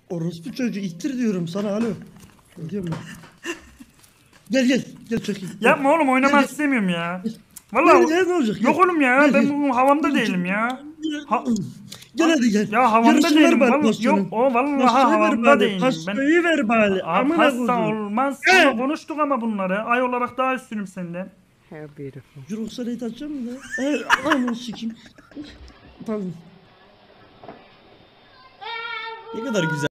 Orospu çocuğu ittir diyorum sana, alo. Gidiyorum ben. Gel çekil. Yapma oğlum, oynamak Gel. istemiyorum ya. Vallahi Gel, ne olacak? yok oğlum ya, Gel, ben gel. bugün havamda Gel, değilim ya. Gel hadi gel. Ya havamda Yarısını ver değilim bari vallahi. Yok pastanın. o vallahi Pastayı ver havamda bari. değilim. Ben Pastayı ver bari. Amına pasta koydum. olmaz. He. Ama konuştuk ama bunları. Ay olarak daha üstünüm senden. How beautiful. Yoksa ne atacağım mı lan? Aman sikeyim. Pardon. Ne kadar güzel.